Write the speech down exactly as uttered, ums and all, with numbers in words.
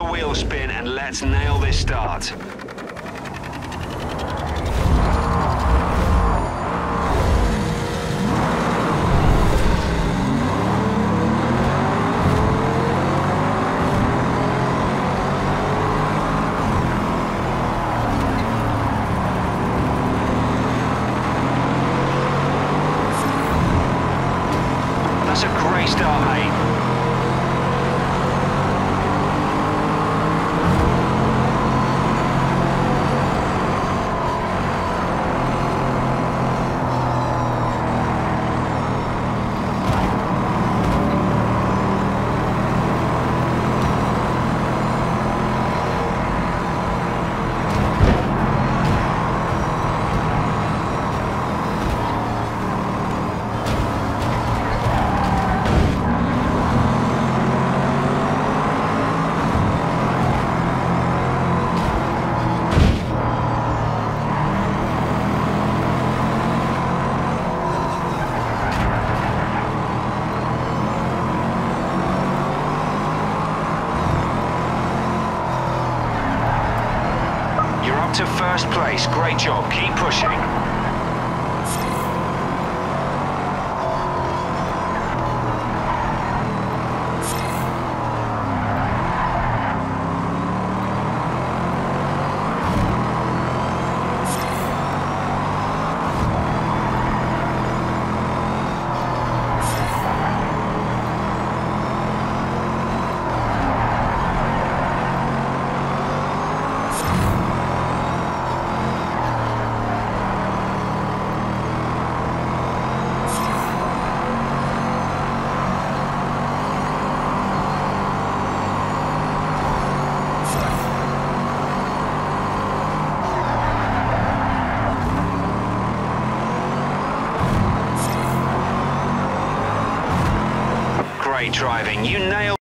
Wheel spin and let's nail this start. That's a great start, mate. To first place. Great job. Keep pushing. Great driving. You nailed